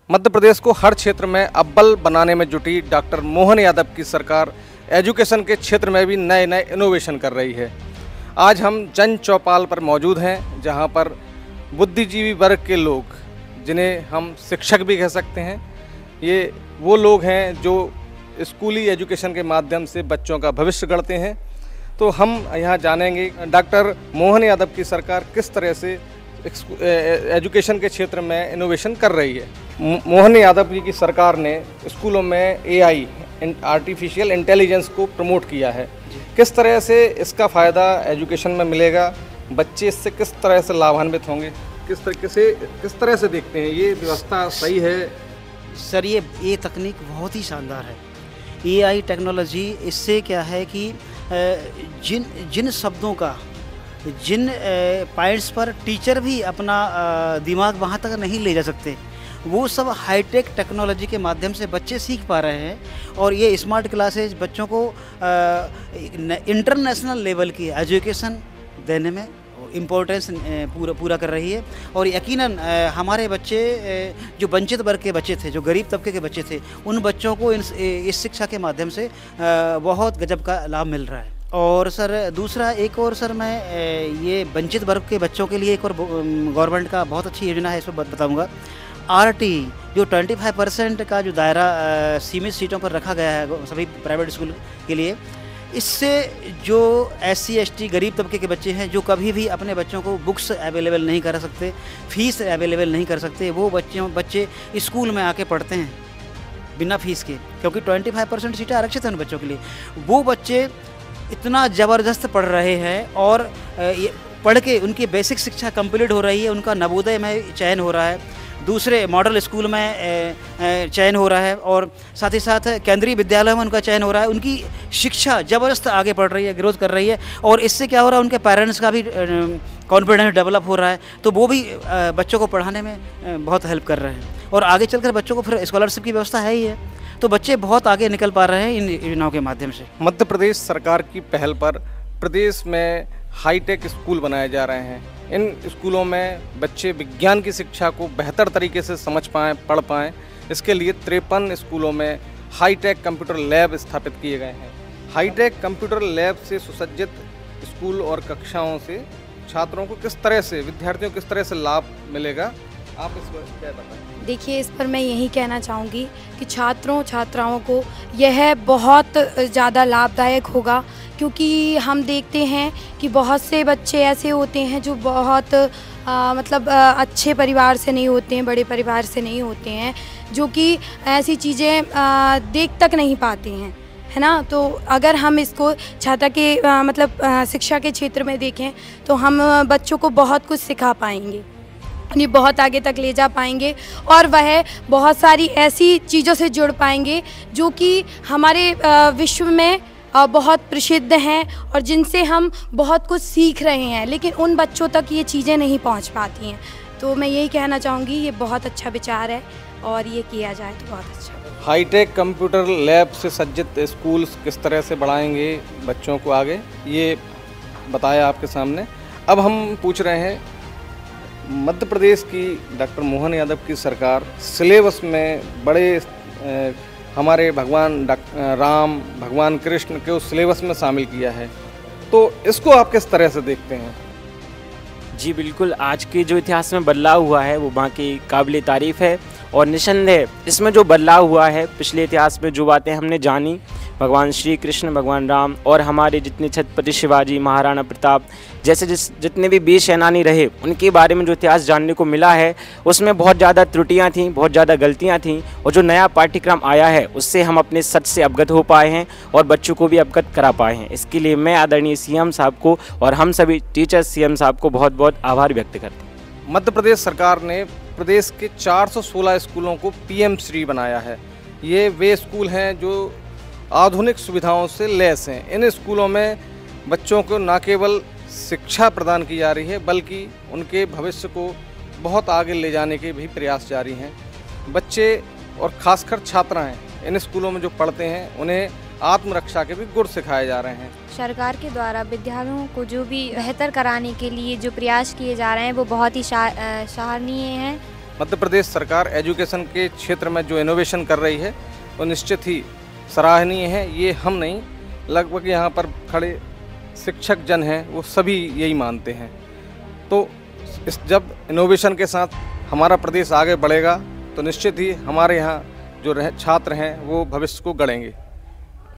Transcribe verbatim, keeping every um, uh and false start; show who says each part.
Speaker 1: मध्य प्रदेश को हर क्षेत्र में अव्वल बनाने में जुटी डॉक्टर मोहन यादव की सरकार एजुकेशन के क्षेत्र में भी नए नए इनोवेशन कर रही है। आज हम जन चौपाल पर मौजूद हैं, जहां पर बुद्धिजीवी वर्ग के लोग, जिन्हें हम शिक्षक भी कह सकते हैं, ये वो लोग हैं जो स्कूली एजुकेशन के माध्यम से बच्चों का भविष्य गढ़ते हैं। तो हम यहाँ जानेंगे डॉक्टर मोहन यादव की सरकार किस तरह से एजुकेशन के क्षेत्र में इनोवेशन कर रही है। मोहन यादव जी की सरकार ने स्कूलों में एआई आर्टिफिशियल इंटेलिजेंस को प्रमोट किया है। किस तरह से इसका फ़ायदा एजुकेशन में मिलेगा, बच्चे इससे किस तरह से लाभान्वित होंगे, किस तरीके से किस तरह से देखते हैं, ये व्यवस्था सही है?
Speaker 2: सर, ये ये तकनीक बहुत ही शानदार है। एआई टेक्नोलॉजी, इससे क्या है कि जिन जिन शब्दों का, जिन पॉइंट्स पर टीचर भी अपना दिमाग वहाँ तक नहीं ले जा सकते, वो सब हाईटेक टेक्नोलॉजी के माध्यम से बच्चे सीख पा रहे हैं। और ये स्मार्ट क्लासेज बच्चों को इंटरनेशनल लेवल की एजुकेशन देने में इम्पोर्टेंस पूरा पूरा कर रही है। और यकीनन हमारे बच्चे, जो वंचित वर्ग के बच्चे थे, जो गरीब तबके के बच्चे थे, उन बच्चों को इस शिक्षा के माध्यम से बहुत गजब का लाभ मिल रहा है। और सर दूसरा, एक और सर मैं ये वंचित वर्ग के बच्चों के लिए एक और गवर्नमेंट का बहुत अच्छी योजना है, इस पर बताऊँगा। आरटी, जो पच्चीस परसेंट का जो दायरा सीमित सीटों पर रखा गया है सभी प्राइवेट स्कूल के लिए, इससे जो एस सी एस टी गरीब तबके के बच्चे हैं, जो कभी भी अपने बच्चों को बुक्स अवेलेबल नहीं कर सकते, फीस अवेलेबल नहीं कर सकते, वो बच्चों बच्चे स्कूल में आके पढ़ते हैं बिना फीस के, क्योंकि पच्चीस परसेंट सीटें आरक्षित हैं उन बच्चों के लिए। वो बच्चे इतना ज़बरदस्त पढ़ रहे हैं और ये पढ़ के उनकी बेसिक शिक्षा कंप्लीट हो रही है, उनका नवोदय में चयन हो रहा है, दूसरे मॉडल स्कूल में चयन हो रहा है, और साथ ही साथ केंद्रीय विद्यालय में उनका चयन हो रहा है। उनकी शिक्षा ज़बरदस्त आगे बढ़ रही है, ग्रोथ कर रही है, और इससे क्या हो रहा है, उनके पेरेंट्स का भी कॉन्फिडेंस डेवलप हो रहा है, तो वो भी बच्चों को पढ़ाने में बहुत हेल्प कर रहे हैं। और आगे चलकर बच्चों को फिर स्कॉलरशिप की व्यवस्था है ही है, तो बच्चे बहुत आगे निकल पा रहे हैं इन योजनाओं के माध्यम से।
Speaker 1: मध्य प्रदेश सरकार की पहल पर प्रदेश में हाईटेक स्कूल बनाए जा रहे हैं। इन स्कूलों में बच्चे विज्ञान की शिक्षा को बेहतर तरीके से समझ पाएँ, पढ़ पाएँ, इसके लिए तिरपन स्कूलों में हाईटेक कंप्यूटर लैब स्थापित किए गए हैं। हाईटेक कंप्यूटर लैब से सुसज्जित स्कूल और कक्षाओं से छात्रों को किस तरह से, विद्यार्थियों को किस तरह से लाभ मिलेगा, आप इस पर क्या बताएं?
Speaker 3: देखिए, इस पर मैं यही कहना चाहूँगी कि छात्रों छात्राओं को यह बहुत ज़्यादा लाभदायक होगा, क्योंकि हम देखते हैं कि बहुत से बच्चे ऐसे होते हैं जो बहुत आ, मतलब आ, अच्छे परिवार से नहीं होते हैं, बड़े परिवार से नहीं होते हैं, जो कि ऐसी चीज़ें देख तक नहीं पाते हैं, है ना। तो अगर हम इसको छात्रा के आ, मतलब आ, शिक्षा के क्षेत्र में देखें, तो हम बच्चों को बहुत कुछ सिखा पाएंगे, उन्हें बहुत आगे तक ले जा पाएंगे, और वह बहुत सारी ऐसी चीज़ों से जुड़ पाएंगे जो कि हमारे विश्व में बहुत प्रसिद्ध हैं और जिनसे हम बहुत कुछ सीख रहे हैं, लेकिन उन बच्चों तक ये चीज़ें नहीं पहुंच पाती हैं। तो मैं यही कहना चाहूँगी, ये बहुत अच्छा विचार है और ये किया जाए तो बहुत अच्छा।
Speaker 1: हाईटेक कंप्यूटर लैब से सज्जित स्कूल किस तरह से बढ़ाएंगे बच्चों को आगे, ये बताया आपके सामने। अब हम पूछ रहे हैं, मध्य प्रदेश की डॉक्टर मोहन यादव की सरकार सिलेबस में बड़े ए, हमारे भगवान राम, भगवान कृष्ण के उस सिलेबस में शामिल किया है, तो इसको आप किस तरह से देखते हैं?
Speaker 4: जी बिल्कुल, आज के जो इतिहास में बदलाव हुआ है वो बाकी काबिल तारीफ़ है, और निसंदेह इसमें जो बदलाव हुआ है, पिछले इतिहास में जो बातें हमने जानी, भगवान श्री कृष्ण, भगवान राम और हमारे जितने छत्रपति शिवाजी, महाराणा प्रताप जैसे जिस जितने भी वीर सेनानी रहे, उनके बारे में जो इतिहास जानने को मिला है, उसमें बहुत ज़्यादा त्रुटियां थीं, बहुत ज़्यादा गलतियां थीं, और जो नया पाठ्यक्रम आया है उससे हम अपने सच से अवगत हो पाए हैं और बच्चों को भी अवगत करा पाए हैं। इसके लिए मैं आदरणीय सीएम साहब को और हम सभी टीचर्स सीएम साहब को बहुत बहुत आभार व्यक्त करते हैं।
Speaker 1: मध्य प्रदेश सरकार ने प्रदेश के चार सौ सोलह स्कूलों को पी एम श्री बनाया है। ये वे स्कूल हैं जो आधुनिक सुविधाओं से लैस हैं। इन स्कूलों में बच्चों को न केवल शिक्षा प्रदान की जा रही है, बल्कि उनके भविष्य को बहुत आगे ले जाने के भी प्रयास जारी हैं। बच्चे और खासकर छात्राएं इन स्कूलों में जो पढ़ते हैं, उन्हें आत्मरक्षा के भी गुण सिखाए जा रहे हैं।
Speaker 5: सरकार के द्वारा विद्यालयों को जो भी बेहतर कराने के लिए जो प्रयास किए जा रहे हैं वो बहुत ही सराहनीय हैं।
Speaker 1: मध्य प्रदेश सरकार एजुकेशन के क्षेत्र में जो इनोवेशन कर रही है वो निश्चित ही सराहनीय है। ये हम नहीं, लगभग यहाँ पर खड़े शिक्षक जन हैं वो सभी यही मानते हैं। तो इस जब इनोवेशन के साथ हमारा प्रदेश आगे बढ़ेगा तो निश्चित ही हमारे यहाँ जो रह छात्र हैं वो भविष्य को गढ़ेंगे।